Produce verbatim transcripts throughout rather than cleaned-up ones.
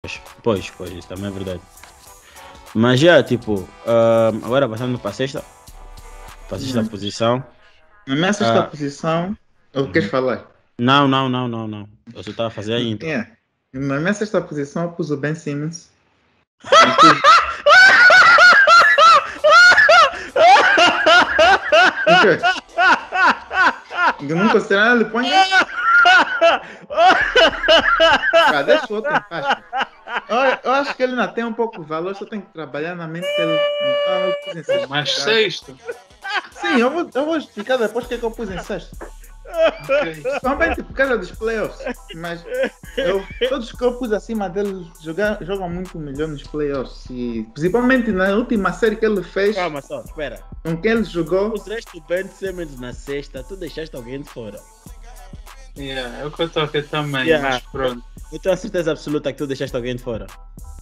Pois, pois, isso também é verdade. Mas já, tipo, uh, agora passando para a sexta, para a sexta Hum. posição. Na minha sexta Ah. posição, eu queres falar? Não, não, não, não, não. Eu só estava a fazer a intro. Yeah. Na minha sexta posição, eu pus o Ben Simmons. E pus... O quê? Eu não considero ele põe. Ah, deixa o outro em paz. Eu, eu acho que ele ainda tem um pouco de valor, só tem que trabalhar na mente dele. Então eu pus em sexto. Mas sexto. Sim, eu vou, eu vou explicar depois o que é que eu pus em sexto. Okay. Somente por causa dos playoffs. Mas eu, todos que eu pus acima dele jogar, jogam muito melhor nos playoffs. E principalmente na última série que ele fez. Calma só, espera. Com quem ele jogou. Puseste o Ben Simmons na sexta, tu deixaste alguém de fora. Yeah, é o que eu estou aqui também, Yeah. mas pronto. Eu tenho a certeza absoluta que tu deixaste alguém de fora.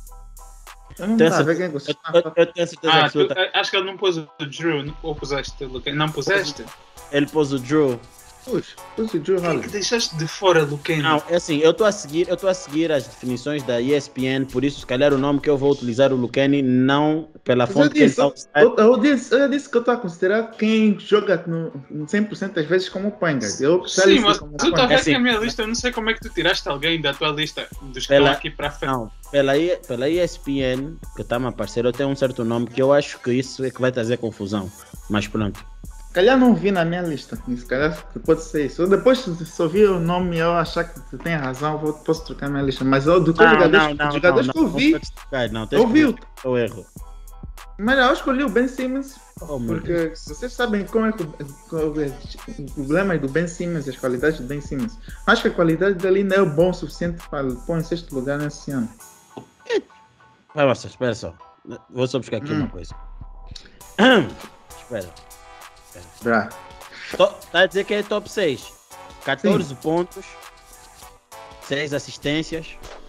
Eu não Tenho estava a ver certeza- quem você Eu, está eu- eu tenho a certeza Ah, tu, absoluta. acho que ele não pôs o Drew, ou puseste o Luque? Não puseste? Ele pôs o Drew. Pus, pus o Drew Quem que Holiday. deixaste de fora, Luque? Não, é assim, eu estou a seguir, eu estou a seguir as definições da E S P N, por isso se calhar o nome que eu vou utilizar o Lucani não pela Mas eu fonte que ele disse, está. eu, eu, disse, eu disse que eu estou a considerar quem joga no cem por cento das vezes como point guard. Eu Sim, sei mas como tu estás a point ver guard. assim. que a minha lista, eu não sei como é que tu tiraste alguém da tua lista dos que Pela- estão aqui para frente. Não, pela, I- pela E S P N, que está-me a aparecer, eu tenho um certo nome que eu acho que isso é que vai trazer confusão. Mas pronto. Se calhar não vi na minha lista. Se calhar pode ser isso. Eu depois, se eu vi o nome e eu achar que tu tem razão, eu vou- posso trocar minha lista. Mas eu, do que Não, jogadores, não, não, jogadores não, que eu não, vi, não, não, não, tens eu que vi ver o- o erro. mas eu escolhi o Ben Simmons. Oh, meu Deus. Porque vocês sabem como é que o, o, o problema é do Ben Simmons, as qualidades do Ben Simmons. Acho que a qualidade dele não é bom o suficiente para ele pôr em sexto lugar nesse ano. Vai, moça, espera só. Vou só buscar aqui Hum. uma coisa. Espera. Bra. Está a dizer que é top seis. catorze pontos, seis assistências,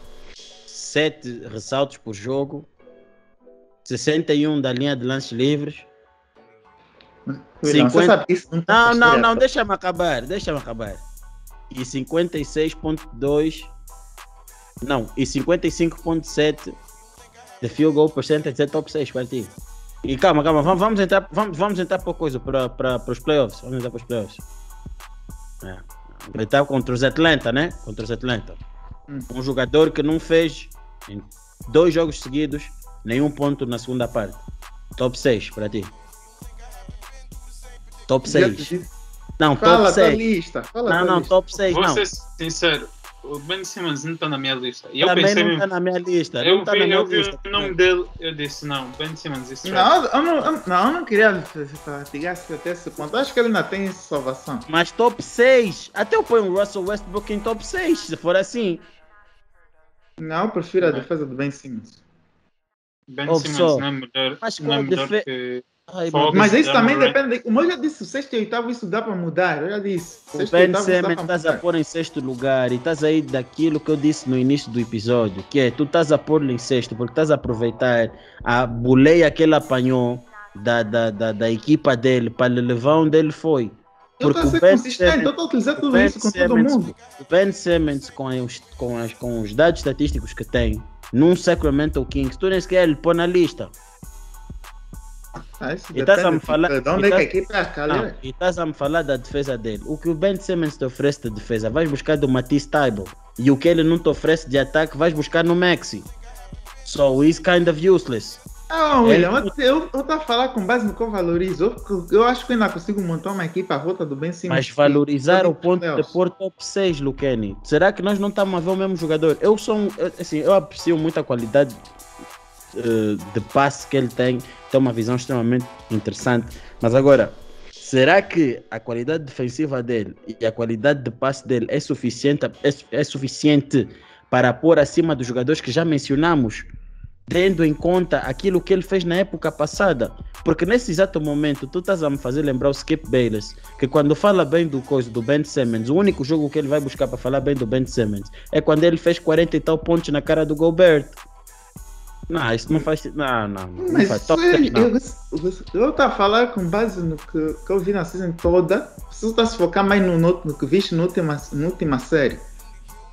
sete ressaltos por jogo, sessenta e um da linha de lances livres. William, você cinquenta sabe que isso não tá Não, não, considerado. não, deixa-me acabar, deixa-me acabar. E cinquenta e seis ponto dois, não, e cinquenta e cinco ponto sete de field goal percentage é top seis para ti. E calma, calma, vamos, vamos entrar, vamos, vamos entrar para coisa, para, para, para os playoffs, vamos entrar para os playoffs. É. Ele está contra os Atlanta, né? Contra os Atlanta. Hum. Um jogador que não fez em dois jogos seguidos nenhum ponto na segunda parte. Top seis para ti. Top Já te seis. disse. Não, Fala top a tua seis. lista. Fala a Não, tua não, lista. top seis Vou não. ser sincero, o Ben Simmons não está na minha lista. E eu Também pensei não mesmo, está na minha lista. Não eu está vi, na minha eu vi lista. o nome dele, eu disse não, Ben Simmons is trash. Não, eu não, eu, não, eu não queria fatigar-se até esse ponto. Acho que ele ainda tem salvação. Mas top seis. Até eu ponho o Russell Westbrook em top seis, se for assim. Não, eu prefiro a Não. defesa do Ben Simmons. Ben Ouve Simmons só. não é melhor, Mas não é qual melhor defe- que Ai, meu Fogo. Mas Isso isso dá também no rank. depende. Como eu já disse, o sexto e oitavo isso dá para mudar. Eu já disse. O Sexto e Ben oitavo isso dá Simmons para estás a mudar. pôr em sexto lugar e estás aí daquilo que eu disse no início do episódio, que é tu estás a pôr-lo em sexto porque estás a aproveitar a boleia que ele apanhou da, da, da, da equipa dele para lhe levar onde ele foi. Eu estou a o ser Ben consistente. Simmons- Eu estou a utilizar o tudo Ben isso com todo Simmons- mundo. O Ben Simmons com os, com, as, com os dados estatísticos que tem num Sacramento Kings, tu nem sequer ele põe na lista. Ah, isso E estás a depende me falar- de- De e onde é que a estás- equipe é a Não, calha? e estás a me falar da defesa dele. O que o Ben Simmons te oferece de defesa, vais buscar do Matisse Thybulle. E o que ele não te oferece de ataque, vais buscar no Maxi. So he's kind of useless. Não, Ele- William, eu estou a falar com base no que eu valorizo. Eu, eu acho que ainda consigo montar uma equipe à volta do Ben Simmons. Mas que- valorizar que- o ponto de pôr top seis, Lucani. Será que nós não estamos a ver o mesmo jogador? Eu sou um, eu- assim, eu aprecio muito a qualidade eh, de passe que ele tem. Tem uma visão extremamente interessante. Mas agora, será que a qualidade defensiva dele e a qualidade de passe dele é suficiente, é, é suficiente para pôr acima dos jogadores que já mencionamos? Tendo em conta aquilo que ele fez na época passada. Porque nesse exato momento, tu estás a me fazer lembrar o Skip Bayless, que quando fala bem do coisa do Ben Simmons, o único jogo que ele vai buscar para falar bem do Ben Simmons é quando ele fez quarenta e tal pontos na cara do Gobert. Não, isso não faz... Não, não, não Mas faz. Top eu- seis, não. eu estou a falar com base no que, que eu vi na season toda. Você está a se focar mais no, no, no que viste na última, na última série.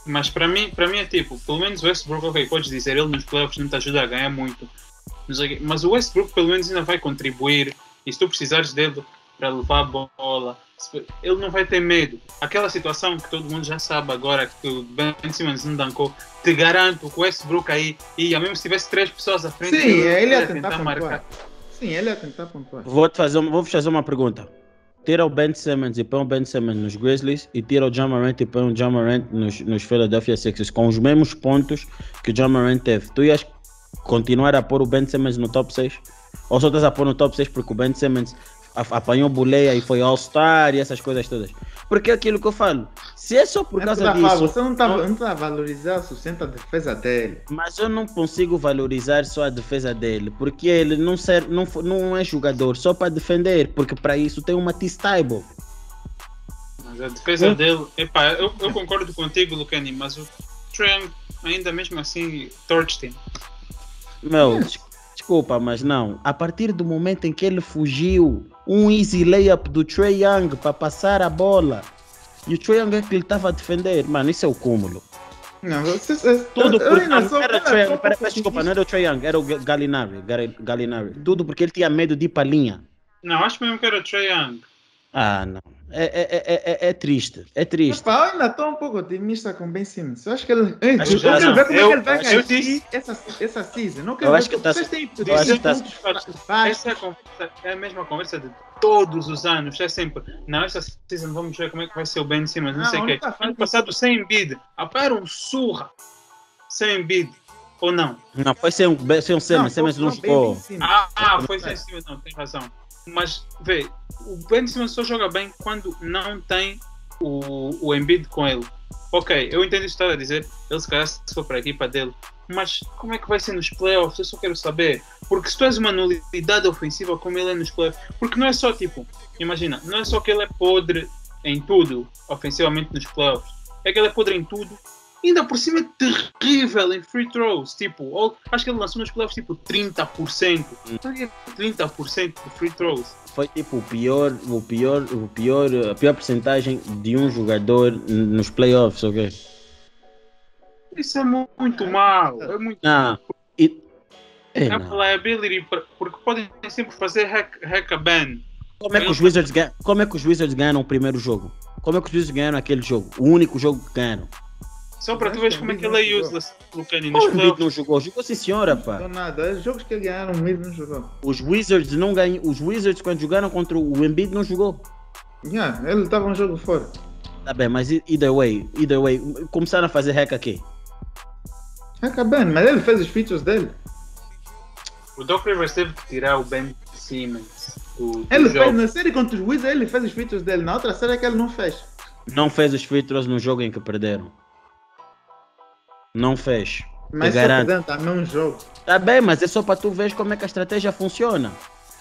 Mas para mim, para mim é tipo, pelo menos o Westbrook, ok, podes dizer, ele nos playoffs não te ajuda a ganhar muito. Mas o Westbrook pelo menos ainda vai contribuir. E se tu precisares dele para levar a bola, ele não vai ter medo. Aquela situação que todo mundo já sabe agora, que o Ben Simmons não dancou, te garanto que o Westbrook aí ia, mesmo se tivesse três pessoas à frente, Sim, ele, ele ia ia tentar, tentar marcar. Sim, ele ia tentar pontuar. Vou te fazer, vou fazer uma pergunta. Tira o Ben Simmons e põe o Ben Simmons nos Grizzlies e tira o Ja Morant e põe o Ja Morant nos, nos Philadelphia Sixers com os mesmos pontos que o Ja Morant teve. Tu ias continuar a pôr o Ben Simmons no top seis? Ou só estás a pôr no top seis porque o Ben Simmons apanhou boleia e foi All-Star e essas coisas todas? Porque é aquilo que eu falo. Se é só por causa disso... Você não está não... a valorizar o suficiente a defesa dele. Mas eu não consigo valorizar só a defesa dele, porque ele não, ser, não, não é jogador só para defender, porque para isso tem uma T-Stable. Mas a defesa hum? dele... Epá, eu, eu concordo contigo, Lucani, mas o Trae Young ainda mesmo assim torched him. Meu, des desculpa, mas não. A partir do momento em que ele fugiu, um easy layup do Trae Young para passar a bola, e o Trae Young é que ele estava a defender, mano, isso é o cúmulo. Não, você, você, tudo eu, porque eu não só, era Trae Young, pera, pera, desculpa, não era o Trae Young, era o Gallinari, Gallinari. Tudo porque ele tinha medo de ir para a linha. Não, acho mesmo que era o Trae Young. Ah, não. É, é, é, é, é triste, é triste. Opa, eu ainda estou um pouco otimista com o Ben Simmons. Eu acho que ele. Ei, acho eu já quero não. ver como eu, é que ele vai cair essa, essa season. Não quero eu ver acho que tá, vocês têm eu acho que tá, essa é a, conversa, é a mesma conversa de todos os anos. É sempre, não, essa season vamos ver como é que vai ser o Ben Simmons. Não, não sei o quê. Ano passado sem Embiid, aparam surra sem Embiid. Ou não? Não, foi sem um Simmons, Simmons não jogou. Ah, ah, foi sem Simmons, não, tem razão. Mas, vê, o Ben Simmons só joga bem quando não tem o, o Embiid com ele. Ok, eu entendo isso que está a dizer, ele se calhar se for para a equipa dele, mas como é que vai ser nos playoffs? Eu só quero saber. Porque se tu és uma nulidade ofensiva como ele é nos playoffs, porque não é só tipo, imagina, não é só que ele é podre em tudo, ofensivamente nos playoffs, é que ele é podre em tudo. Ainda por cima é terrível em free throws, tipo, acho que ele lançou nos playoffs tipo trinta por cento, trinta por cento de free throws. Foi tipo o pior, o pior, o pior, a pior porcentagem de um jogador nos playoffs, ok? Isso é muito mal, é muito não. E, é, é não. Liability, porque podem sempre fazer hack, hack a ban. Como é, que os Wizards ganham, como é que os Wizards ganharam o primeiro jogo? Como é que os Wizards ganharam aquele jogo? O único jogo que ganharam. Só para tu veres como é que ele é useless, Lucani, nos playoffs. O Embiid não jogou, jogou sim senhora, pá. Não nada, os jogos que ele ganharam, o Embiid não jogou. Os Wizards não ganham, os Wizards quando jogaram contra o Embiid não jogou. Yeah, ele estava um jogo fora. Tá bem, mas either way, either way, começaram a fazer hack aqui. Hack bem, mas ele fez os features dele. O Doc Rivers teve que tirar o Ben Simmons do, do ele jogo. Fez, na série contra os Wizards, ele fez os features dele, na outra série é que ele não fez. Não fez os features no jogo em que perderam. Não fez. Mas só perdendo também um jogo. Tá bem, mas é só para tu ver como é que a estratégia funciona.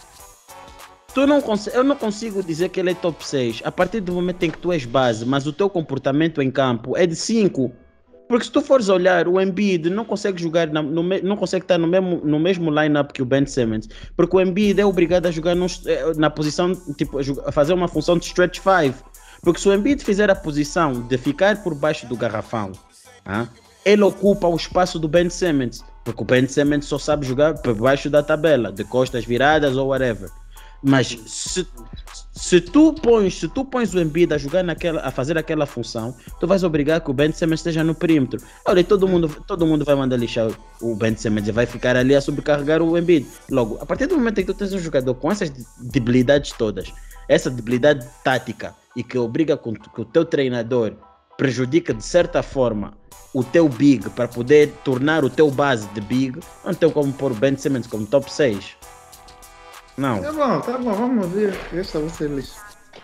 Tu não eu não consigo dizer que ele é top seis a partir do momento em que tu és base, mas o teu comportamento em campo é de cinco. Porque se tu fores olhar, o Embiid não consegue jogar, na, no, não consegue estar no mesmo, no mesmo line-up que o Ben Simmons, porque o Embiid é obrigado a jogar num, na posição, tipo, a fazer uma função de stretch five. Porque se o Embiid fizer a posição de ficar por baixo do garrafão, ah, ele ocupa o espaço do Ben Simmons, porque o Ben Simmons só sabe jogar por baixo da tabela, de costas viradas ou whatever. Mas se, se, tu pões, se tu pões o Embiid a jogar naquela, a fazer aquela função, tu vais obrigar que o Ben Simmons esteja no perímetro. Olha, todo mundo, todo mundo vai mandar lixar o Ben Simmons e vai ficar ali a sobrecarregar o Embiid. Logo, a partir do momento em que tu tens um jogador com essas debilidades todas, essa debilidade tática, e que obriga com, que o teu treinador prejudica de certa forma o teu big para poder tornar o teu base de big, não tem como pôr o Ben Simmons como top seis. Não. Tá bom, tá bom, vamos ver. Esta vai ser lixo.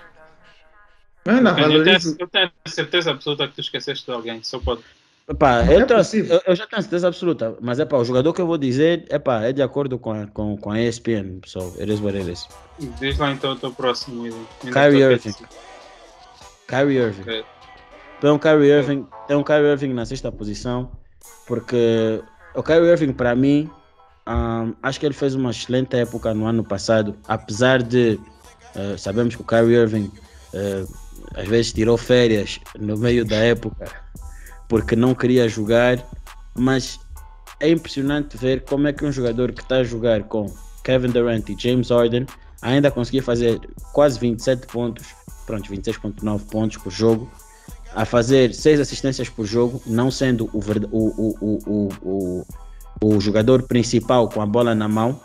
Eu, ainda eu, tenho, eu tenho certeza absoluta que tu esqueceste de alguém, só pode. Epá, eu, é tô, eu, eu já tenho certeza absoluta, mas epá, o jogador que eu vou dizer epá, é de acordo com a, com, com a E S P N, pessoal. It is what it is. Diz lá então o teu próximo. Kyrie Irving. Kyrie Irving. Okay. Tem um Kyrie Irving, tem um Kyrie Irving na sexta posição, porque o Kyrie Irving para mim, um, acho que ele fez uma excelente época no ano passado, apesar de uh, sabemos que o Kyrie Irving uh, às vezes tirou férias no meio da época porque não queria jogar, mas é impressionante ver como é que um jogador que está a jogar com Kevin Durant e James Harden ainda conseguia fazer quase vinte e sete pontos, pronto, vinte e seis vírgula nove pontos por jogo, a fazer seis assistências por jogo, não sendo o, o, o, o, o, o jogador principal com a bola na mão,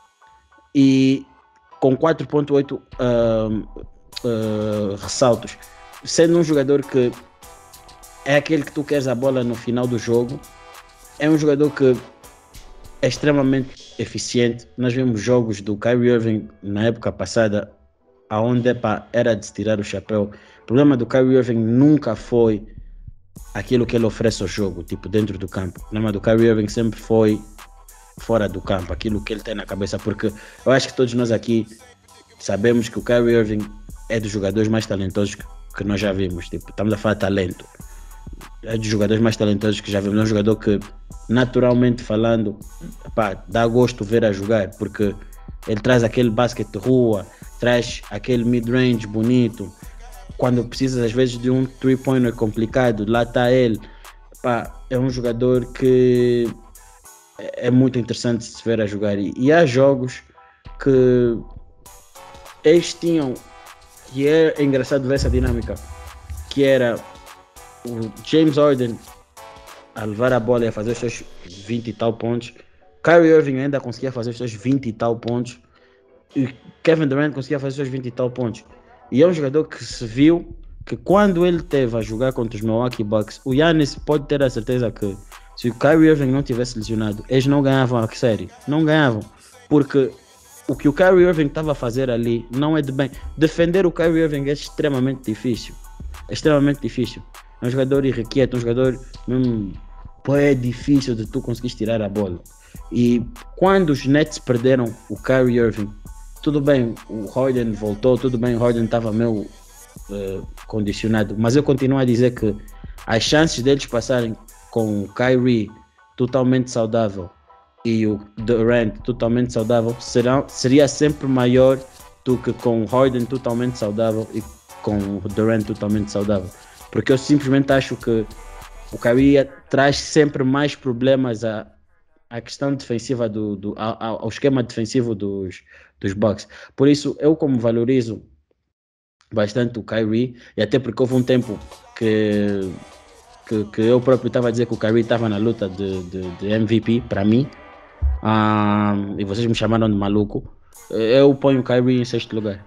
e com quatro vírgula oito uh, uh, ressaltos, sendo um jogador que é aquele que tu queres a bola no final do jogo. É um jogador que é extremamente eficiente. Nós vimos jogos do Kyrie Irving na época passada, onde epa, era de se tirar o chapéu. O problema do Kyrie Irving nunca foi aquilo que ele oferece ao jogo, tipo dentro do campo. O problema do Kyrie Irving sempre foi fora do campo, aquilo que ele tem na cabeça, porque eu acho que todos nós aqui sabemos que o Kyrie Irving é dos jogadores mais talentosos que, que nós já vimos. Tipo, estamos a falar de talento. É dos jogadores mais talentosos que já vimos. É um jogador que, naturalmente falando, pá, dá gosto ver a jogar, porque ele traz aquele basquete de rua, traz aquele mid-range bonito. Quando precisas às vezes de um three-pointer complicado, lá está ele. Pá, é um jogador que é muito interessante de se ver a jogar. E, e há jogos que eles tinham, que é engraçado ver essa dinâmica, que era o James Harden a levar a bola e a fazer os seus vinte e tal pontos, Kyrie Irving ainda conseguia fazer os seus vinte e tal pontos, e Kevin Durant conseguia fazer os seus vinte e tal pontos. E é um jogador que se viu que quando ele teve a jogar contra os Milwaukee Bucks, o Giannis pode ter a certeza que se o Kyrie Irving não tivesse lesionado, eles não ganhavam a série, não ganhavam, porque o que o Kyrie Irving estava a fazer ali não é de bem. Defender o Kyrie Irving é extremamente difícil, é extremamente difícil. É um jogador irrequieto, um jogador mesmo, pô, é difícil de tu conseguires tirar a bola. E quando os Nets perderam o Kyrie Irving, tudo bem, o Harden voltou, tudo bem, o Harden estava meio uh, condicionado, mas eu continuo a dizer que as chances deles passarem com o Kyrie totalmente saudável e o Durant totalmente saudável será, seria sempre maior do que com o Harden totalmente saudável e com o Durant totalmente saudável. Porque eu simplesmente acho que o Kyrie traz sempre mais problemas à, à questão defensiva, do, do, ao, ao esquema defensivo dos, dos Bucks. Por isso, eu como valorizo bastante o Kyrie, e até porque houve um tempo que, que, que eu próprio estava a dizer que o Kyrie estava na luta de, de, de M V P, para mim, um, e vocês me chamaram de maluco, eu ponho o Kyrie em sexto lugar.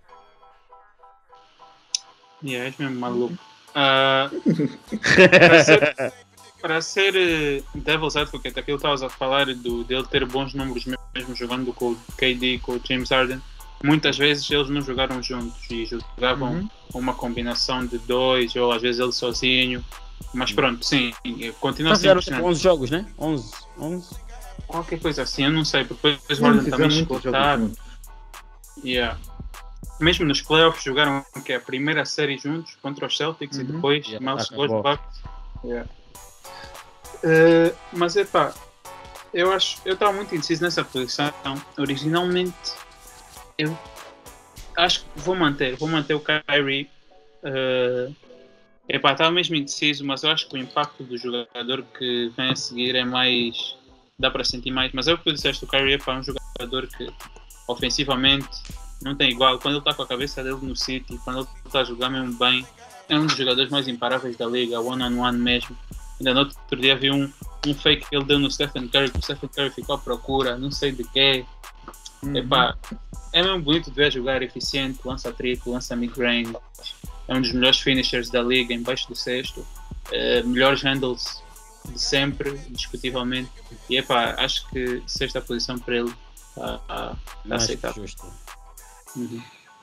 E yeah, é mesmo maluco. Uh, para ser, para ser uh, Devil's Advocate, aquilo que estavas a falar do, dele ter bons números mesmo jogando com o K D, com o James Harden, muitas vezes eles não jogaram juntos e jogavam uhum. uma combinação de dois, ou às vezes ele sozinho, mas pronto, sim, continua a ser tipo onze jogos, né? onze, onze qualquer coisa assim, eu não sei, porque depois o Harden também chegou tarde. Yeah. Mesmo nos playoffs jogaram que é a primeira série juntos contra os Celtics, uhum. e depois yeah, mal chegou os Bucks. Yeah. Uh, mas é pá, eu acho, eu estava muito indeciso nessa posição. Originalmente eu acho que vou manter, vou manter o Kyrie. Uh, epá, estava mesmo indeciso, mas eu acho que o impacto do jogador que vem a seguir é mais, dá para sentir mais. Mas é o que tu disseste, o Kyrie é um jogador que ofensivamente não tem igual. Quando ele está com a cabeça dele no City, quando ele está a jogar mesmo bem, é um dos jogadores mais imparáveis da liga, one on one mesmo. Ainda no outro dia vi um, um fake que ele deu no Stephen Curry, que o Stephen Curry ficou à procura, não sei de quê. Uhum. Epá, é mesmo bonito de ver jogar, eficiente, lança triplo, lança mid-range, é um dos melhores finishers da liga, embaixo do sexto, uh, melhores handles de sempre, indiscutivelmente. E epá, acho que sexta posição para ele está aceitável. Uhum.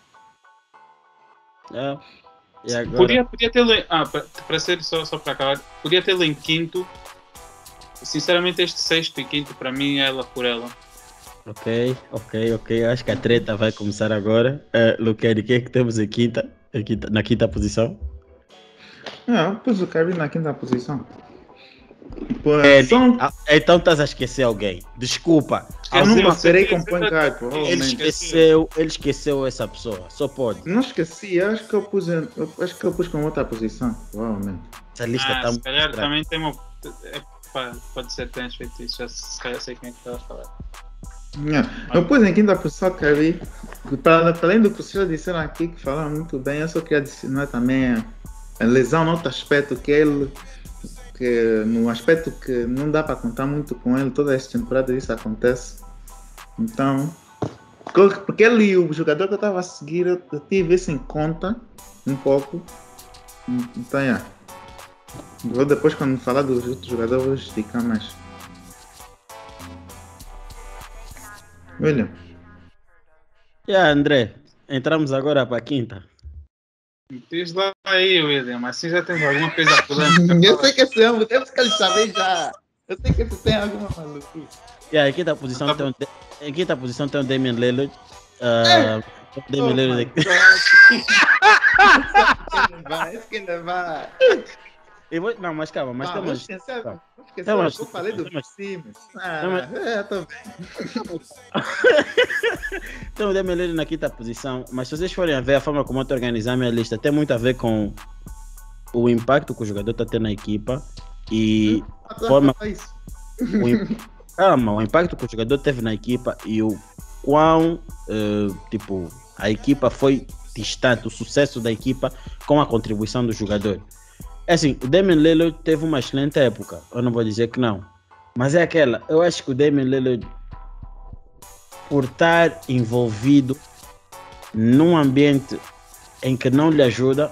É. E agora? Podia, podia ter ah, para, para ser só, só para acabar, podia tê-lo em quinto. Sinceramente, este sexto e quinto para mim é ela por ela. Ok, ok, ok. Acho que a treta vai começar agora. Uh, Luqueri, quem é que temos em quinta, em quinta, na quinta posição? Não, pus o Kyrie na quinta posição. Pô, é, são... ah, então estás a esquecer alguém. Desculpa. Eu não esperei com point guard, ele esqueceu, ele esqueceu essa pessoa. Só pode. Não esqueci, acho que eu pus, eu, acho que eu pus com outra posição, provavelmente. Essa lista Ah, está se muito calhar estranha. também tem uma. É, pá, pode ser que tenhas feito isso. Já se calhar sei quem é que estava a falar. Yeah. Eu pus em quinta posição, Curry. Para, para além do que vocês já disseram aqui, que falaram muito bem, eu só queria adicionar também a, a lesão no outro aspecto, que ele, que no aspecto que não dá para contar muito com ele, toda esta temporada isso acontece. Então, porque ele e o jogador que eu estava a seguir, eu, eu tive isso em conta um pouco. Então, yeah. Vou depois, quando falar dos outros jogadores, vou explicar mais. William. Yeah, André, entramos agora para a quinta. Diz lá aí, William, assim já tens alguma coisa polêmica. Eu sei que esse é um, temos que ele saber já. Eu sei que esse tem alguma maluquice. Yeah, em quinta posição Tá tem um, em quinta posição tem o Damian Lillard. Uh, o Damian Lillard aqui. Esse que ainda vai. Eu vou- Não, mas calma, mas Ah, temos. vou esquecer, Tá. vou esquecer Não, o mas- que eu falei do mas- Sims. Ah, não, mas- é, tô bem. Tem o Damian Lillard na quinta posição, mas se vocês forem a ver a forma como eu estou a organizar a minha lista, tem muito a ver com o impacto que o jogador está tendo na equipa e Ah, tu Forma- fala isso. o, im- calma, o impacto que o jogador teve na equipa e o quão eh, tipo, a equipa foi distante, o sucesso da equipa com a contribuição do jogador. É assim, o Damian Lillard teve uma excelente época, eu não vou dizer que não, mas é aquela, eu acho que o Damian Lillard, por estar envolvido num ambiente em que não lhe ajuda,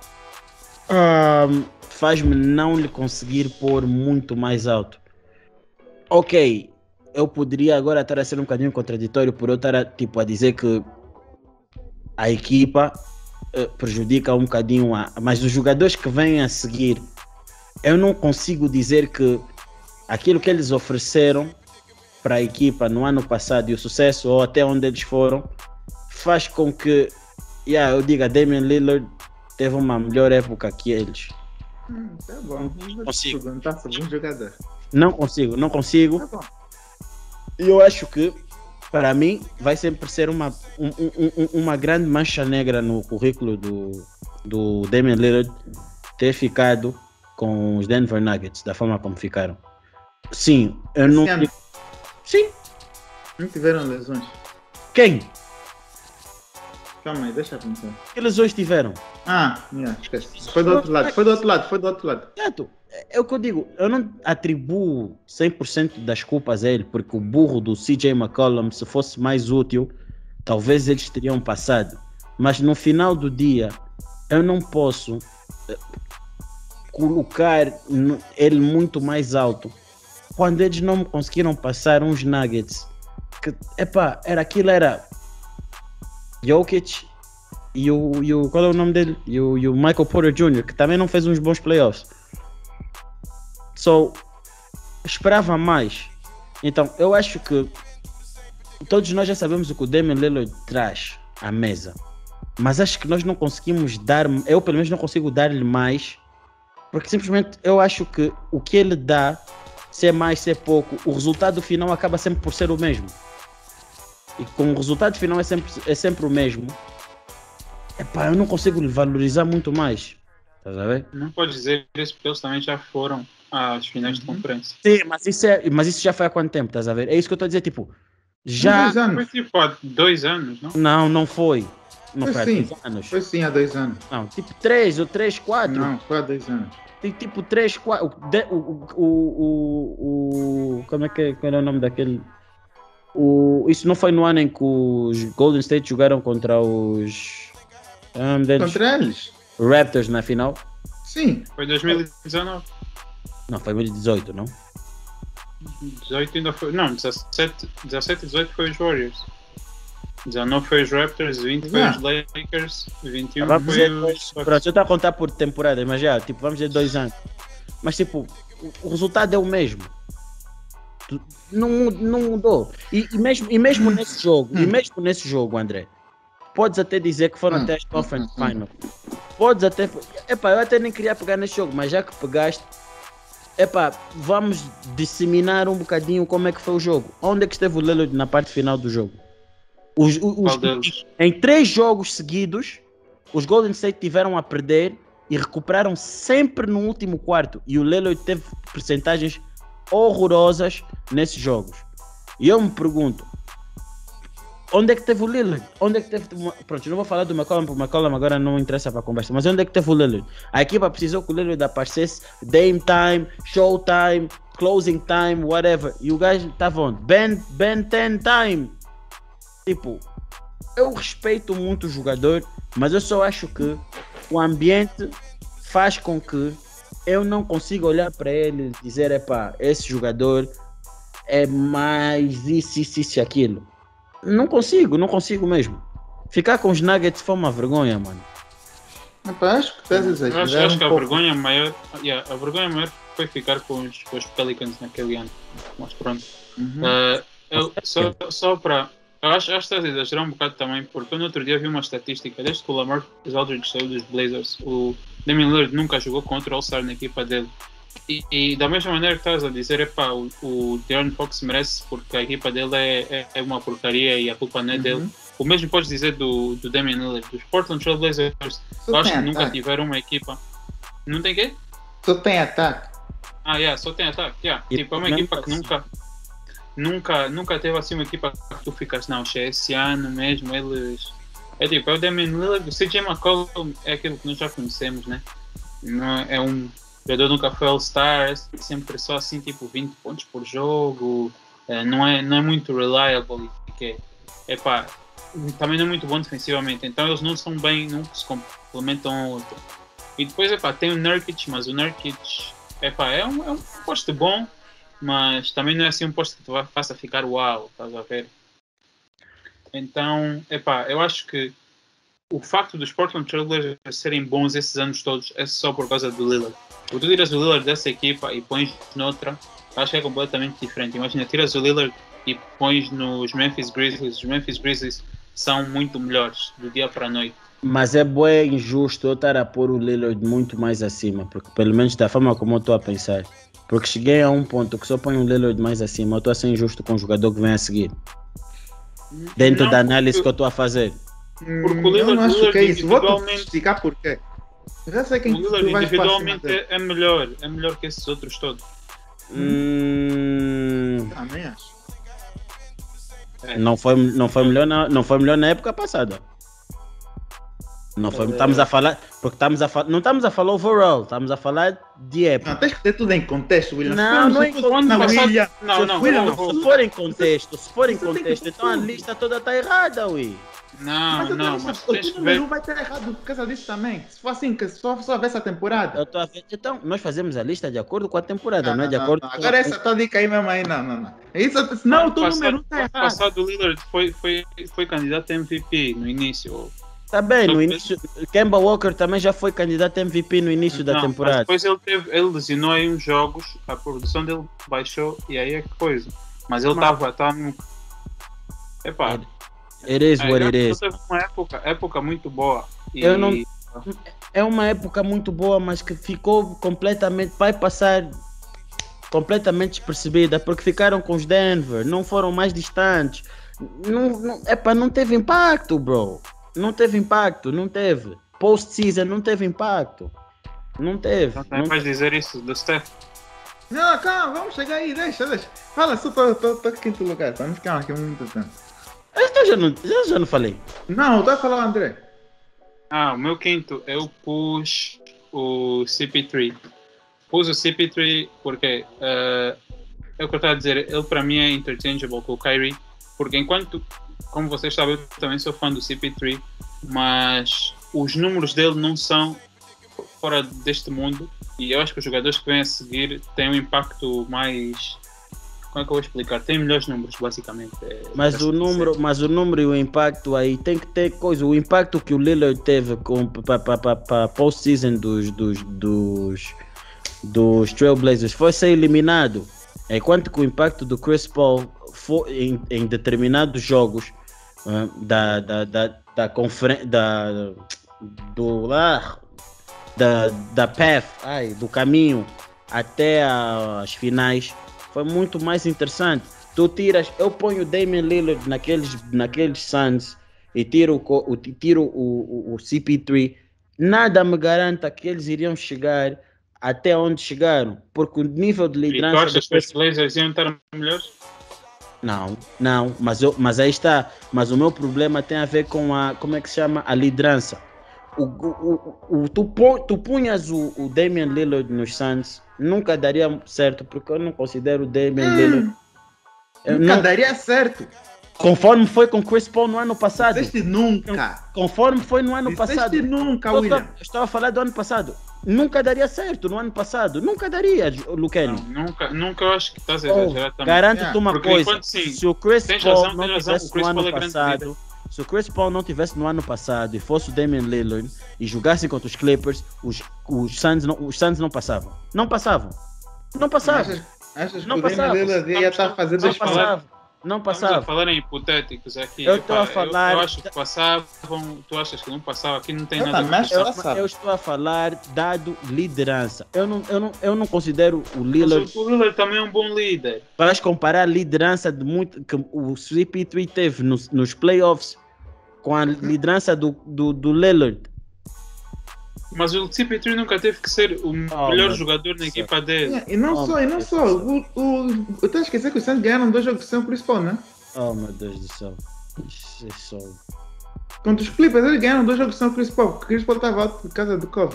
ahm, faz-me não lhe conseguir pôr muito mais alto. Ok, eu poderia agora estar a ser um bocadinho contraditório por eu estar a, tipo, a dizer que a equipa eh, prejudica um bocadinho a, mas os jogadores que vêm a seguir, eu não consigo dizer que aquilo que eles ofereceram para a equipa no ano passado e o sucesso ou até onde eles foram faz com que yeah, eu diga Damian Lillard teve uma melhor época que eles. Hum, tá bom. Vou Consigo. te perguntar sobre um jogador. Não consigo, não consigo. Tá bom. E eu acho que, para mim, vai sempre ser uma, um- um- um- uma grande mancha negra no currículo do, do Damian Lillard ter ficado com os Denver Nuggets, da forma como ficaram. Sim, eu Esse não. ano. Sim, Não tiveram lesões. quem? Calma aí, deixa eu pensar. Que lesões tiveram? Ah, yeah, esquece. Foi do outro lado, foi do outro lado, foi do outro lado. Certo, é o que eu digo, eu não atribuo cem por cento das culpas a ele, porque o burro do C J McCollum, se fosse mais útil, talvez eles teriam passado. Mas no final do dia, eu não posso eh, colocar no- ele muito mais alto quando eles não conseguiram passar uns Nuggets. Que, epá, era aquilo, era Jokic e o, e o qual é o nome dele? E o, e o Michael Porter Júnior, que também não fez uns bons playoffs. So, esperava mais. Então, eu acho que todos nós já sabemos o que o Damian Lillard traz à mesa. Mas acho que nós não conseguimos dar, eu pelo menos não consigo dar-lhe mais, porque simplesmente eu acho que o que ele dá, se é mais, se é pouco, o resultado final acaba sempre por ser o mesmo. E como o resultado final é sempre, é sempre o mesmo, epá, eu não consigo lhe valorizar muito mais. Estás a ver? Não pode dizer isso porque eles também já foram às finais de conferência. Sim, mas isso, é, mas isso já foi há quanto tempo, estás a ver? É isso que eu estou a dizer, tipo, já... Dois Foi anos. tipo há dois anos, não? Não, não foi. Não Foi foi há sim. dois anos. Foi sim há dois anos. Não, tipo três ou três, quatro. Não, foi há dois anos. Tem tipo três, quatro. O, de- o, o, o, o- como é que qual é o nome daquele? O, isso não foi no ano em que os Golden State jogaram contra os é o nome deles? Contra eles? Raptors na final? Sim. Foi dois mil e dezenove. Não, foi dois mil e dezoito, não? dezoito ainda foi. Não, dezassete, dezassete e dezoito foi os Warriors. dezenove foi os Raptors, vinte foi Yeah. os Lakers, vinte e um Vamos foi dizer os dois, Bucks. pronto, eu estou a contar por temporada, mas já, tipo, vamos dizer dois anos. Mas tipo, o, o resultado é o mesmo. Tu- Não, mu- não mudou. E, e mesmo, e mesmo nesse jogo, e mesmo nesse jogo, André, podes até dizer que foram Hum, até as Conference hum, hum. Final. Podes até. Epá, eu até nem queria pegar nesse jogo, mas já que pegaste, epá, vamos disseminar um bocadinho como é que foi o jogo. Onde é que esteve o Lillard na parte final do jogo? Os, os- Qual deles? em três jogos seguidos, os Golden State tiveram a perder e recuperaram sempre no último quarto. E o Lillard teve percentagens horrorosas nesses jogos. E eu me pergunto, onde é que teve o Lillard? Onde é que teve... Pronto, eu não vou falar do McCollum, porque o McCollum agora não interessa para a conversa, mas onde é que teve o Lillard? A equipa precisou que o Lillard aparecesse Dame Time, Showtime, Closing Time, whatever. E o gajo estava onde? Ben, Ben ten Time. Tipo, eu respeito muito o jogador, mas eu só acho que o ambiente faz com que eu não consiga olhar para ele e dizer, epá, esse jogador é mais isso, isso, isso e aquilo. Não consigo, não consigo mesmo. Ficar com os Nuggets foi uma vergonha, mano. Epá, acho que estás a Eu exagerar acho, acho um que a pouco. vergonha maior, yeah, a vergonha maior foi ficar com os, com os Pelicans naquele ano. Mas pronto. Uhum. Uh, eu, só só para. Eu acho, acho que estás a exagerar um bocado também, porque eu no outro dia vi uma estatística. Desde que o Lamar Aldridge saiu dos Blazers, o Damian Lillard nunca jogou contra o All-Star na equipa dele. E, e da mesma maneira que estás a dizer, epá, o, o De'Aaron Fox merece porque a equipa dele é, é, é uma porcaria e a culpa não é Uhum. dele. O mesmo podes dizer do, do Damian Lillard. Dos Portland Trail Blazers, Só eu acho tem que nunca ataque. tiveram uma equipa. Não tem quê? Só tem ataque. Ah, yeah, só tem ataque. Yeah. E Tipo, é uma mesmo equipa que assim- nunca, nunca, nunca teve assim uma equipa que tu ficas, não, é esse ano mesmo, eles. É tipo, é o Damian Lillard, o C J McCollum é aquilo que nós já conhecemos, né? Não é, é um jogador nunca foi All-Star, sempre só assim, tipo, vinte pontos por jogo, é, não, é, não é muito reliable, e que é pá, também não é muito bom defensivamente, então eles não são bem, não se complementam um ao outro. E depois, é pá, tem o Nurkic, mas o Nurkic, é pá, é um, é um posto bom, mas também não é assim um posto que te faça ficar uau, estás a ver? Então, é pá, eu acho que o facto dos Portland Trail Blazers serem bons esses anos todos é só por causa do Lillard. Porque tu tiras o Lillard dessa equipa e pões noutra, acho que é completamente diferente. Imagina, tiras o Lillard e pões nos Memphis Grizzlies, os Memphis Grizzlies são muito melhores do dia para a noite. Mas é bué injusto eu estar a pôr o Lillard muito mais acima, porque pelo menos da forma como eu estou a pensar. Porque cheguei a um ponto que só ponho o Lillard mais acima, eu estou a ser injusto com o jogador que vem a seguir. Dentro Não, da análise porque- que eu estou a fazer. Porque o Hum, eu Lillard- não acho Lillard que é isso. Vou-te individualmente- explicar porquê. Eu já sei quem O Lillard tu vais para cima individualmente dele. é, é melhor, é melhor que esses outros todos. Hum, Também acho. É. não, foi, não, foi melhor na, não foi melhor na época passada. Não foi, estamos a falar, porque estamos a falar, não estamos a falar overall, estamos a falar de época. Não, tens que ter tudo em contexto, William. Não, não é em contexto. Não, William. não, se, não, for, não, se não, for em contexto, se for em Você tem que contexto, ter então a tudo. lista toda está errada, ui. Não, Mas eu não, tô- mas o tens que número ver. um vai estar errado por causa disso também. Se for assim, que só, só ver essa temporada. Eu tô a ver- Então, nós fazemos a lista de acordo com a temporada, não, é de não, acordo não. com Agora a... essa tua dica aí mesmo aí, não, não, não. Isso, não, o teu Passado- número um está errado. Passado o Lillard foi, foi, foi candidato a M V P no início. Tá bem, no Só que- início, Kemba Walker também já foi candidato a M V P no início da Não, mas temporada. depois ele, teve, ele lesionou aí uns jogos, a produção dele baixou e aí é que coisa. Mas ele Mas- estava, tá no. Epá, It is é, what it ele is. teve uma época, época muito boa. E, Eu não- É uma época muito boa, mas que ficou completamente, vai passar completamente despercebida, porque ficaram com os Denver, não foram mais distantes. Não, não, epa, não teve impacto, bro. Não teve impacto, não teve. Post-season não teve impacto. Não teve. Não também Não- vais dizer isso do Steph. Não, calma, vamos chegar aí, deixa, deixa. Fala, só estou em quinto lugar, para não ficar aqui muito tempo. Eu já não, já, já não falei. Não, estou a falar, André. Ah, o meu quinto, eu pus o C P três. Pus o C P três porque eh, é o que eu estava a dizer, ele para mim é interchangeable com o Kyrie, porque enquanto, como vocês sabem, eu também sou fã do C P três, mas os números dele não são fora deste mundo e eu acho que os jogadores que vêm a seguir têm um impacto mais... Como é que eu vou explicar? Tem melhores números, basicamente. É, Mas assim o dizer. número, mas o número e o impacto aí tem que ter coisa. O impacto que o Lillard teve com para post-season dos dos dos dos Trailblazers foi ser eliminado. Enquanto que o impacto do Chris Paul foi em, em determinados jogos ah, da da da da conferência da do lá da da path, ai, do caminho até as finais foi muito mais interessante. Tu tiras, eu ponho o Damian Lillard naqueles, naqueles Suns e tiro, o, o, tiro o, o, o C P três nada me garanta que eles iriam chegar até onde chegaram, porque o nível de E tu liderança... achas que os Blazers iam estar melhores? Não, não, mas, eu, mas aí está. Mas o meu problema tem a ver com a, como é que se chama? A liderança. O, o, o, o, tu, pô, tu punhas o, o Damian Lillard nos Suns, nunca daria certo, porque eu não considero o Damian Hum, Lillard... eu nunca não- daria certo. conforme foi com Chris Paul no ano passado. Disseste nunca. Conforme foi no ano Disseste passado. nunca, Eu William. estou- Estava a falar do ano passado. Nunca daria certo no ano passado. Nunca daria, Não, Lucani. nunca, nunca eu acho que estás a Oh, exagerar também. Garanto-te uma Porque coisa. enquanto sim, Se o Chris tens Paul razão, não tens razão, tivesse o Chris no ano Paul é grande passado, se o Chris Paul não tivesse no ano passado e fosse o Damian Lillard e jogasse contra os Clippers, os, os, Suns, não, os Suns não passavam. Não passavam. Não passavam. Achas, achas que Não o Damian passava. Lillard ia estar a fazer Não dois falar- pontos? passavam. Não estamos a passavam. falar em hipotéticos aqui. Eu estou Epá, a falar- Eu, eu acho que passavam, tu achas que não passava, aqui não tem Eu nada também a acho ver. que com ela isso. sabe. Eu estou a falar dado liderança. Eu não, eu não, eu não considero o Mas Lillard. o Lillard também é um bom líder. Vais comparar a liderança de muito que o C P três teve nos, nos playoffs com a liderança do, do, do Lillard. Mas o C P três nunca teve que ser o melhor meu jogador na Deus. equipa dele. E não Oh, só, e não meu só. Deus. O, o, eu estou a esquecer que os Suns ganharam dois jogos sem o Chris Paul, né? Oh meu Deus do céu. Isso é só. Contra os Clippers, eles ganharam dois jogos sem o Chris Paul, porque o Chris Paul estava alto por causa do Covid.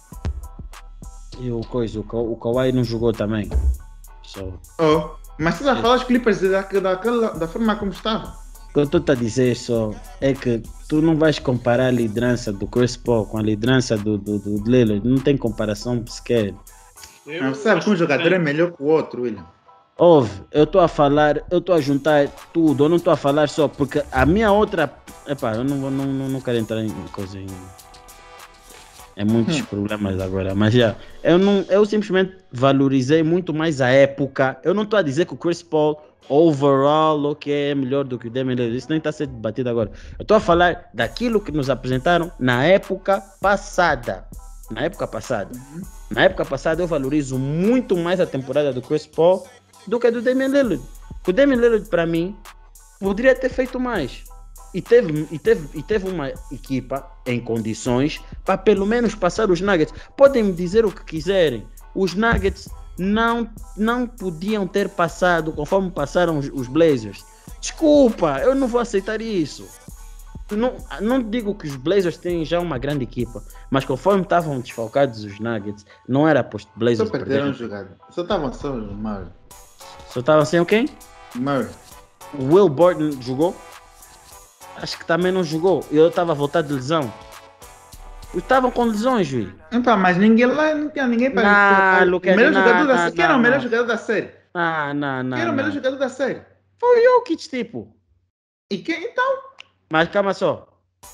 E o coisa, o, Ka- o Kawhi não jogou também. Só. Oh, mas você já fala os Clippers da, daquela, da forma como estava. O que eu estou a dizer só é que tu não vais comparar a liderança do Chris Paul com a liderança do, do, do Lillard. Não tem comparação sequer. Eu Não sabe acho que um jogador tem. é melhor que o outro, William. Ouve, eu estou a falar, eu estou a juntar tudo, eu não estou a falar só, porque a minha outra. Epá, eu não, vou- não, não, não quero entrar em coisa em. É muitos Hum. problemas agora, mas já. Eu, não, eu simplesmente valorizei muito mais a época. Eu não estou a dizer que o Chris Paul, overall, ok, é melhor do que o Damian Lillard. Isso nem está a ser debatido agora. Eu estou a falar daquilo que nos apresentaram na época passada. Na época passada. Na época passada eu valorizo muito mais a temporada do Chris Paul do que a do Damian Lillard. O Damian Lillard, para mim, poderia ter feito mais. E teve, e, teve, e teve uma equipa em condições para pelo menos passar os Nuggets. Podem me dizer o que quiserem. Os Nuggets não, não podiam ter passado conforme passaram os, os Blazers. Desculpa, eu não vou aceitar isso. Não, não digo que os Blazers têm já uma grande equipa, mas conforme estavam desfalcados os Nuggets, não era posto Só Blazers perderam perderem. jogado. Só estavam só os Murray. Só estava sem o quem? Murray. O Will Barton jogou? Acho que também não jogou. Eu estava a voltar de lesão. Estavam com lesões, Júlio. Então, mas ninguém lá, não tinha ninguém para. Não, o Lucas, melhor não, jogador da não, série. Quem era o não, melhor não. jogador da série? Ah, não, não. Quem era o melhor não. jogador da série? Foi o Jokic, tipo. E quem então? Mas calma só.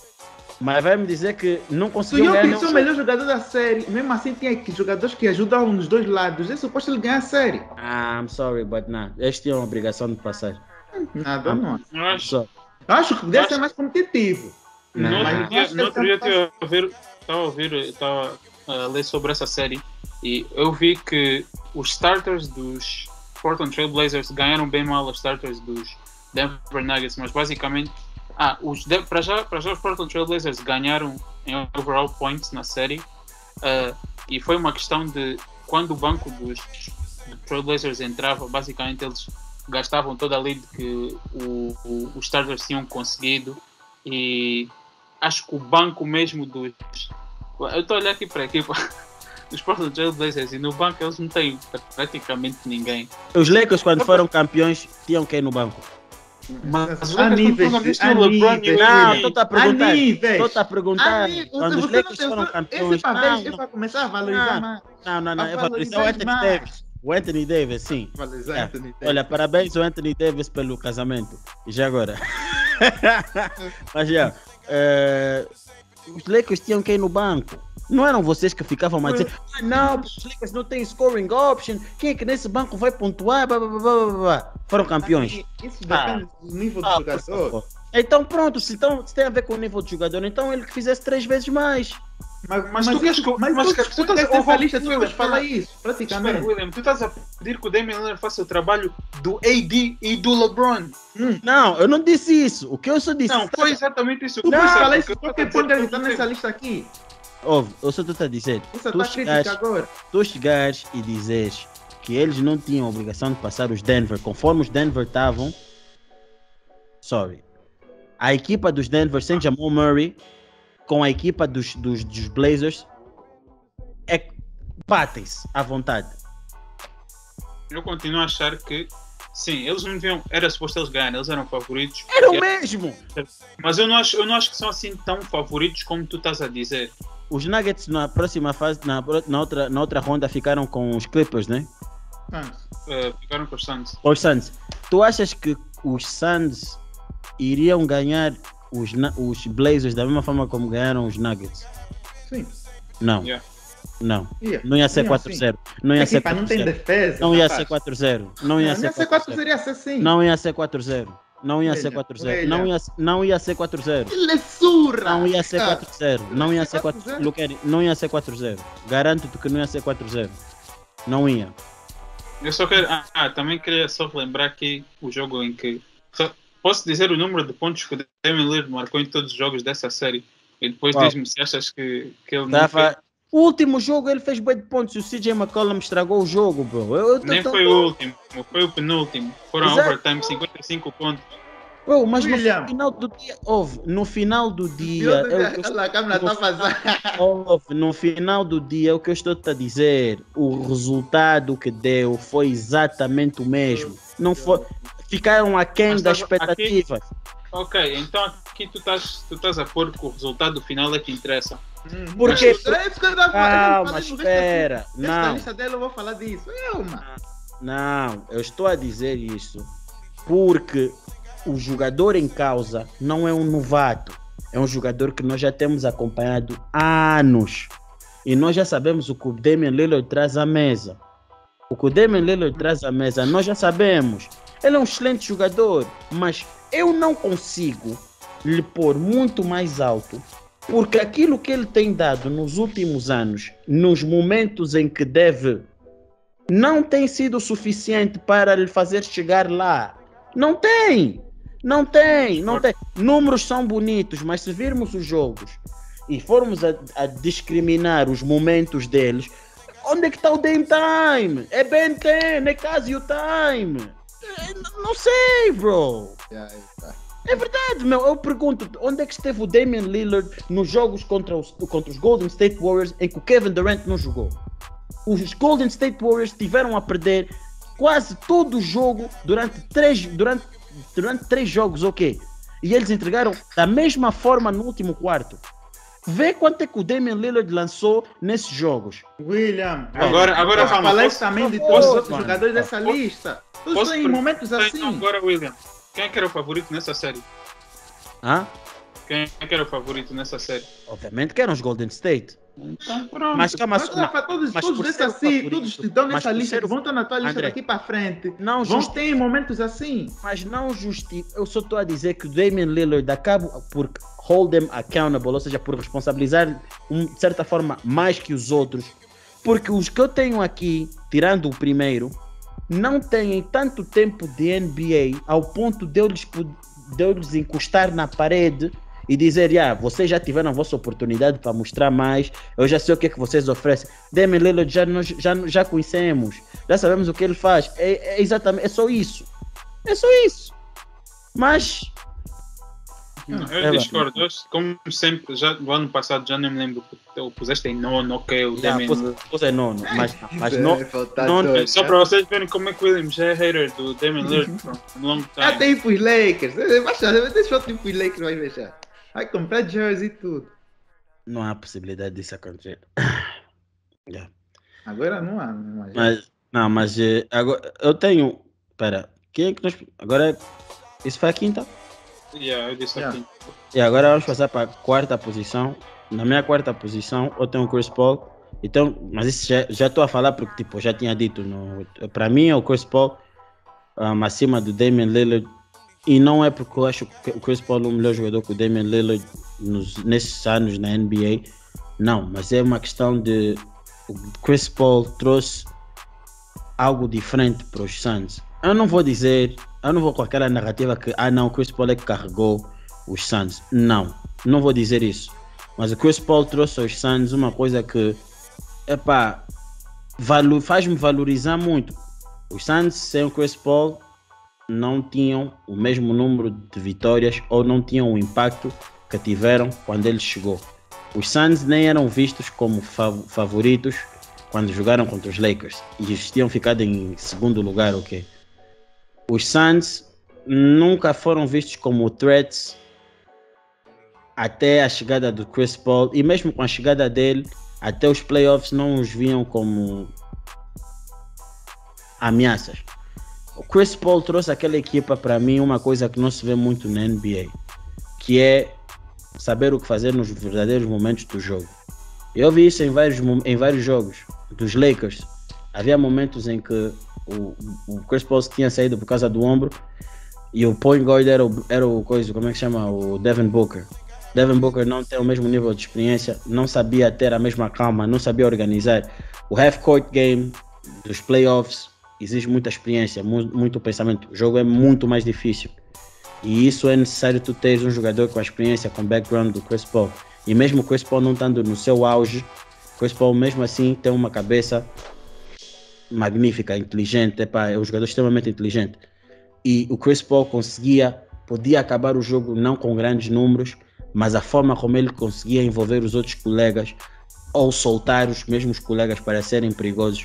Mas vai me dizer que não Se o conseguiu ganhar Jokic nenhum é o melhor jogador da série, mesmo assim tinha que jogadores que ajudam nos dois lados. É suposto ele ganhar a série. Ah, I'm sorry, but não. Eles tinham a obrigação de passar. Nada, não. Eu acho, Só. Eu acho que deve Acho- ser mais competitivo. no Não. outro Mas dia, acho que no outro dia ele tá eu estava a ver, estava a ouvir, estava a ler sobre essa série e eu vi que os starters dos Portland Trail Blazers ganharam bem mal os starters dos Denver Nuggets, mas basicamente, ah, os de, para já, para já os Portland Trail Blazers ganharam em overall points na série, ah, e foi uma questão de quando o banco dos, dos Trail Blazers entrava, basicamente eles gastavam toda a lead que o, o, os starters tinham conseguido. E acho que o banco mesmo dos. Eu estou a olhar aqui para a equipa dos Portland Trail Blazers e no banco eles não têm praticamente ninguém. Os Lakers, quando foram campeões, tinham quem no banco? Mas os Há Lakers níveis, não há o LeBron e o níveis. Não, A D. estou a Há perguntar. níveis. Estou a perguntar. Há níveis. Quando os Você não Lakers tem- foram Esse campeões. para Não, ver, esse não, para começar a valorizar Não. mais. não, não, não. Vai Eu valorizei o valorizar Anthony mais. Davis. O Anthony Davis, sim. Valorizar É. Anthony Davis. Olha, parabéns ao Anthony Davis pelo casamento. E já agora. Mas já. eh, os Lakers tinham quem no banco? Não eram vocês que ficavam a dizer, ah, não, os Lakers não têm scoring option. Quem é que nesse banco vai pontuar? Blá, blá, blá, blá, blá, blá. Foram campeões. Isso depende do nível do Ah, por jogador. favor. Então pronto, se, então, se tem a ver com o nível de jogador, então ele que fizesse três vezes mais. Mas, Mas tu queres que eu- mas, mas tu, que- tu tu, estás- essa oh, lista, tu William, vais falar espera. isso, Espera, praticamente. William, tu estás a pedir que o Damian Lillard faça o trabalho do A D e do LeBron. Não, eu não disse isso. O que eu só disse. Não, foi exatamente isso que Tu eu vais disse. falar Porque isso, eu qualquer estou a ponto dizer está que nessa lista aqui. Ouve, eu só estou a dizer, Isso tu está crítica chegares, agora. tu chegares e dizeres que eles não tinham a obrigação de passar os Denver, conforme os Denver estavam, sorry, a equipa dos Denver sem Jamal Murray com a equipa dos, dos, dos Blazers é, batem-se à vontade. Eu continuo a achar que sim, eles não deviam, era suposto eles ganharem, eles eram favoritos. Era o E- mesmo! Mas eu não, acho, eu não acho que são assim tão favoritos como tu estás a dizer. Os Nuggets na próxima fase, na, na, outra, na outra ronda ficaram com os Clippers, né? Ah, Uh, ficaram com os Suns. Os Suns. Tu achas que os Suns iriam ganhar os, Na- os Blazers da mesma forma como ganharam os Nuggets? sim. Não, Yeah. não. Ia. Não ia ser Iam, quatro a sim. zero. Não ia A ser equipa não tem quatro a zero. defesa. Não ia rapaz. ser quatro a zero. Não Não ia ia ser ser quatro a quatro, zero. seria ser sim. Não ia ser quatro a zero. Não ia ser Olha, quatro a zero. olha. Não ia, não ia ser quatro a zero. Ele é surra. Não ia ser cara. quatro a zero. Não ia ser quatro a quatro a zero. zero. Luqueri, não ia ser quatro a zero. Garanto-te que não ia ser quatro a zero. Não ia. Eu só quero. Ah, ah, também queria só relembrar aqui o jogo em que. Só, posso dizer o número de pontos que o Damian Lillard marcou em todos os jogos dessa série? E depois Qual? diz-me se achas que, que ele não Tava... fez. O último jogo ele fez bem de pontos e o C J McCollum estragou o jogo, bro. Eu, eu, Nem tô- foi tô- o último, foi o penúltimo. Foram Exato. overtime cinquenta e cinco pontos. Bro, mas William. no final do dia, houve, no final do dia, Pior do eu- que eu- a câmera está a passar. houve, no final do dia, o que eu estou a dizer, o resultado que deu foi exatamente o mesmo. Não foi, ficaram aquém Mas das tava- aqui- expectativas. Ok, então aqui tu estás, tu estás a pôr que o resultado final é que interessa. Porque, É isso que eu tava- calma, eu falei no espera, Esta não. lista dela eu vou falar disso. Eu, mano. Não, eu estou a dizer isso porque o jogador em causa não é um novato, é um jogador que nós já temos acompanhado há anos e nós já sabemos o que o Damian Lillard traz à mesa. O que o Damian Lillard traz à mesa, nós já sabemos. Ele é um excelente jogador, mas eu não consigo lhe pôr muito mais alto porque aquilo que ele tem dado nos últimos anos, nos momentos em que deve, não tem sido suficiente para lhe fazer chegar lá. Não tem! Não tem! Não tem! Números são bonitos, mas se virmos os jogos e formos a, a discriminar os momentos deles, onde é que está o Dame Time? É Ben dez, é Casio Time! É, n- não sei, bro! É verdade, meu. Eu pergunto, onde é que esteve o Damian Lillard nos jogos contra os, contra os Golden State Warriors em que o Kevin Durant não jogou? Os Golden State Warriors tiveram a perder quase todo o jogo durante três, durante, durante três jogos, ok? E eles entregaram da mesma forma no último quarto. Vê quanto é que o Damian Lillard lançou nesses jogos. William. Agora- agora posso calma, falar posso- isso também de posso- todos os posso- outros mano. jogadores dessa Posso- lista. Todos Posso estão em perguntar momentos então assim. agora, William, quem é que era o favorito nessa série? Hã? Quem é que era o favorito nessa série? Obviamente que eram os Golden State. Então pronto. Mas calma, Mas, Rafa, todos, mas todos por desses ser o assim, favorito, todos que estão mas nessa por lista, ser que o- vão estar na tua lista André, daqui para frente, não vão justi- ter em momentos assim. Mas não justifica. Eu só estou a dizer que o Damian Lillard acaba por hold them accountable, ou seja, por responsabilizar um, de certa forma mais que os outros. Porque os que eu tenho aqui, tirando o primeiro, não têm tanto tempo de N B A ao ponto de eu lhes, pod- de eu lhes encostar na parede e dizer, ah, vocês já tiveram a vossa oportunidade para mostrar mais, eu já sei o que é que vocês oferecem. Damian Lillard já, nós, já, já conhecemos, já sabemos o que ele faz. É, é exatamente, é só isso. É só isso. Mas Não, É eu lá. discordo. Eu, como sempre, já, no ano passado já nem me lembro que tu puseste em nono, ok, o já, Damian pus, Lillard. pus é nono, mas, mas É, não, faltar não- dois, É só né? para vocês verem como é que o William já é hater do Damian Lillard for a long Já time. tem para os Lakers. Baixa, deixa eu ir para os Lakers, vai fechar. Vai comprar jersey e tudo. não há possibilidade disso acontecer. Yeah. Agora não há, não há. Mas, não, mas eh, agora eu tenho. Espera, quem é que nós. Agora, isso foi a quinta? Yeah, eu disse Yeah. aqui. E agora vamos passar para a quarta posição. Na minha quarta posição, eu tenho o Chris Paul. Então, mas isso já já estou a falar porque, tipo, eu já tinha dito. Para mim, é o Chris Paul um, acima do Damian Lillard. E não é porque eu acho que o Chris Paul é o melhor jogador que o Damian Lillard nos, nesses anos na N B A. Não, mas é uma questão de. O Chris Paul trouxe algo diferente para os Suns. Eu não vou dizer, eu não vou com aquela narrativa que, ah não, o Chris Paul é que carregou os Suns. Não, não vou dizer isso. Mas o Chris Paul trouxe aos Suns uma coisa que, epá, valo, faz-me valorizar muito. Os Suns sem o Chris Paul não tinham o mesmo número de vitórias ou não tinham o impacto que tiveram quando ele chegou. Os Suns nem eram vistos como fav- favoritos quando jogaram contra os Lakers e eles tinham ficado em segundo lugar, ok? Os Suns nunca foram vistos como threats até a chegada do Chris Paul, e mesmo com a chegada dele, até os playoffs não os viam como ameaças. O Chris Paul trouxe àquela equipa, para mim, uma coisa que não se vê muito na N B A, que é saber o que fazer nos verdadeiros momentos do jogo. Eu vi isso em vários, em vários jogos dos Lakers. Havia momentos em que o, o Chris Paul tinha saído por causa do ombro e o point guard era o, era o coisa, como é que chama? O Devin Booker. Devin Booker não tem o mesmo nível de experiência, não sabia ter a mesma calma, não sabia organizar. O half-court game dos playoffs exige muita experiência, muito, muito pensamento. O jogo é muito mais difícil. E isso é necessário tu teres um jogador com a experiência, com o background do Chris Paul. E mesmo o Chris Paul não estando no seu auge, Chris Paul mesmo assim tem uma cabeça magnífica, inteligente, epá, é um jogador extremamente inteligente. E o Chris Paul conseguia, podia acabar o jogo não com grandes números, mas a forma como ele conseguia envolver os outros colegas ou soltar os mesmos colegas para serem perigosos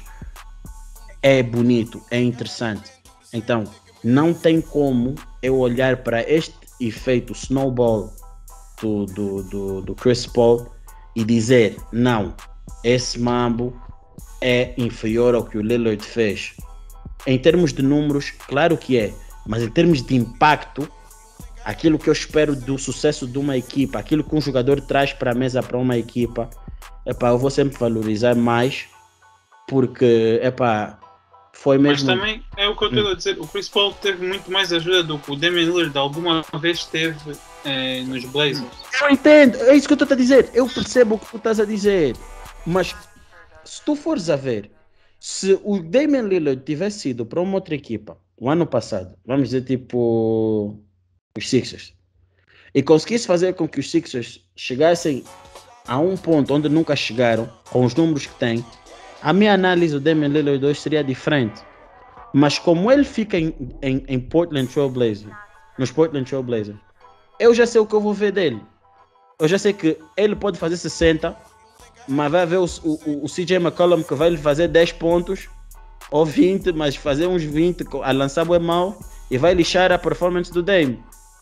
é bonito, é interessante. Então, não tem como eu olhar para este efeito snowball do, do, do, do Chris Paul e dizer, não, esse mambo é inferior ao que o Lillard fez. Em termos de números, claro que é, mas em termos de impacto, aquilo que eu espero do sucesso de uma equipa, aquilo que um jogador traz para a mesa para uma equipa, epá, eu vou sempre valorizar mais, porque epá, foi mesmo... Mas também é o que eu estou a dizer, o Chris Paul teve muito mais ajuda do que o Damian Lillard alguma vez teve eh, nos Blazers. Eu entendo, é isso que eu estou a dizer, eu percebo o que tu estás a dizer, mas se tu fores a ver, se o Damian Lillard tivesse ido para uma outra equipa o ano passado, vamos dizer tipo os Sixers, e conseguisse fazer com que os Sixers chegassem a um ponto onde nunca chegaram, com os números que têm, a minha análise do Damian Lillard hoje seria diferente. Mas como ele fica em, em, em Portland Trail Blazers, nos Portland Trail Blazers, eu já sei o que eu vou ver dele. Eu já sei que ele pode fazer sessenta, mas vai ver o, o, o C J McCollum que vai lhe fazer dez pontos ou vinte, mas fazer uns vinte a lançar bem mal e vai lixar a performance do Dame.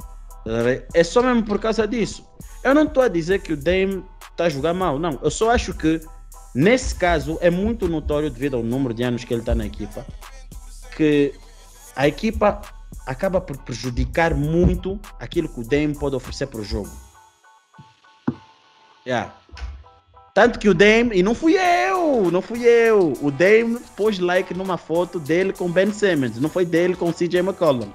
É só mesmo por causa disso. Eu não estou a dizer que o Dame está a jogar mal, não. Eu só acho que nesse caso é muito notório, devido ao número de anos que ele está na equipa, que a equipa acaba por prejudicar muito aquilo que o Dame pode oferecer para o jogo. Yeah. Tanto que o Dame, e não fui eu, não fui eu, o Dame pôs like numa foto dele com Ben Simmons, não foi dele com C J McCollum.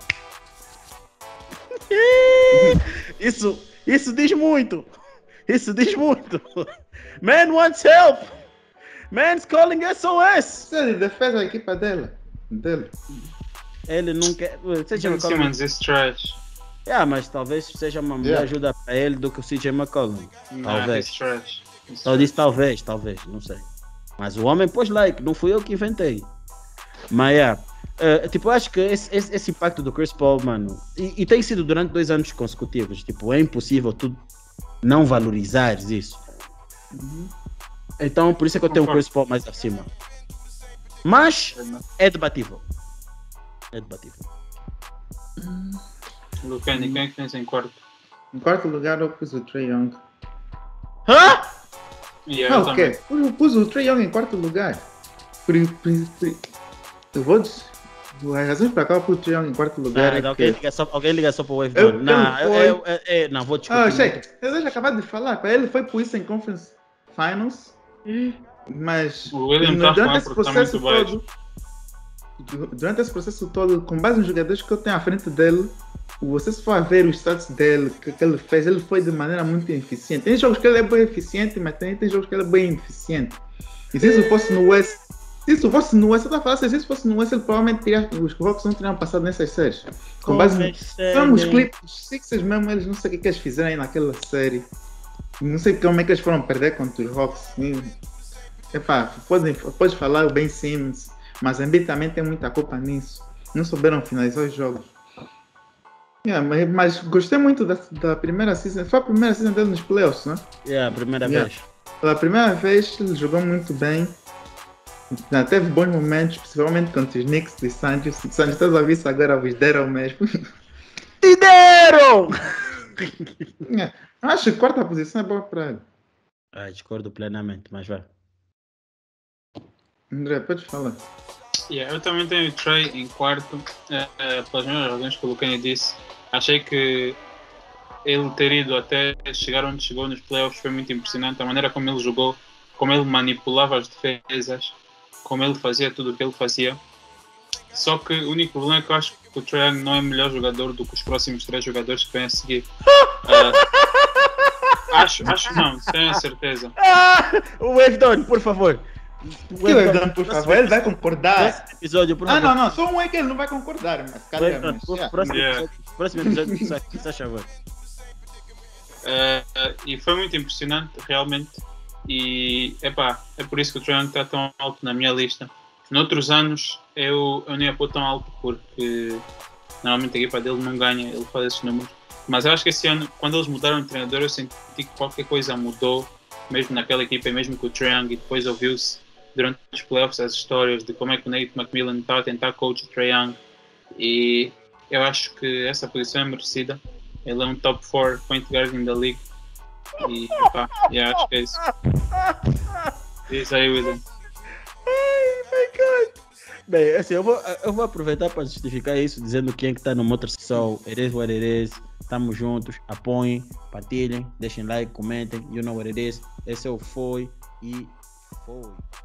Isso, isso diz muito. Isso diz muito. Man wants help. Man's calling S O S. Ele defende a equipa dele. dele. Ele não quer. Seja Ben Simmons is trash. Yeah, mas talvez seja uma melhor Yeah. ajuda para ele do que o C J McCollum. Nah, Talvez. he's trash. He's Só trash. disse talvez, talvez, não sei. Mas o homem pôs like, não fui eu que inventei. Mas yeah. Uh, tipo, eu acho que esse, esse, esse impacto do Chris Paul, mano, e, e tem sido durante dois anos consecutivos. Tipo, é impossível tu não valorizares isso. Uhum. Então, por isso é que eu tenho o Concordo. Chris Paul mais acima. Mas é debatível. É debatível. Lucani, quem é que tens em quarto? Em quarto lugar eu pus o Trae Young. Hã? Yeah, Ah, eu o também. quê? Eu pus o Trae Young em quarto lugar. Por, por, por, eu vou dizer, as razões para cá eu pus o Trae Young em quarto lugar Não, é alguém, que... liga só, alguém liga só para o Wave Eu- Down. Não, eu- eu, eu, eu- eu- não, vou discutir. Ah, achei. Eu já acabei de falar. Para ele foi por isso em Conference Finals. Mas O William tá durante falando esse porque tá processo muito todo, durante esse processo todo, com base nos jogadores que eu tenho à frente dele, você se for a ver os stats dele, que, que ele fez, ele foi de maneira muito eficiente. Tem jogos que ele é bem eficiente, mas tem, tem jogos que ele é bem ineficiente. E se isso fosse no West, se isso fosse no West, eu estava falando, se isso fosse no West, ele provavelmente teria, os Hawks não teriam passado nessas séries. Com base nos São os clipes, os Sixers mesmo, eles não sei o que, que eles fizeram aí naquela série. Não sei como é que eles foram perder contra os Hawks. Epá, podem, podes falar o Ben Simmons, mas Embiid também tem muita culpa nisso. Não souberam finalizar os jogos. Yeah, mas, mas gostei muito da, da primeira season. Foi a primeira season dele nos playoffs, né? É yeah, a primeira Yeah. vez. Pela primeira vez ele jogou muito bem. Já teve bons momentos, principalmente contra os Knicks de Santos. Santos, estás a ver isso agora, vos deram mesmo. Te deram! Yeah. Acho que a quarta posição é boa para ele. Ah, discordo plenamente, mas vai. André, podes falar. Yeah, eu também tenho o Trey em quarto, uh, uh, pelas mesmas razões que o Lucani disse. Achei que ele ter ido até chegar onde chegou nos playoffs foi muito impressionante. A maneira como ele jogou, como ele manipulava as defesas, como ele fazia tudo o que ele fazia. Só que o único problema é que eu acho que o Trae Young não é melhor jogador do que os próximos três jogadores que vêm a seguir. Uh, acho, acho não, tenho a certeza. Ah, o Wave Down, por favor. O que Wave Down, por favor, ele vai concordar. Episódio, por Ah, favor. não, não, só um é que ele não vai concordar, mas cadê? Wave Down, Mas, por- yeah. próximo, Yeah. episódio, próximo episódio, só- se faz favor. Uh, e foi muito impressionante, realmente. E epá, é por isso que o Trae Young está tão alto na minha lista. Noutros anos eu, eu não ia pôr tão alto porque normalmente a equipa dele não ganha, ele faz esses números. Mas eu acho que esse ano, quando eles mudaram de treinador, eu senti que qualquer coisa mudou, mesmo naquela equipa, mesmo com o Trae Young, e depois ouviu-se durante os playoffs as histórias de como é que o Nate McMillan está a tentar coach o Trae Young. E eu acho que essa posição é merecida. Ele é um top quatro point guard da league. E epá, yeah, acho que é isso. Diz aí, William. Ai, my God. Bem, assim, eu vou, eu vou aproveitar para justificar isso, dizendo quem é que está no Motor Soul, it is what it is, estamos juntos, apoiem, partilhem, deixem like, comentem, you know what it is, esse é o Foi e Foi.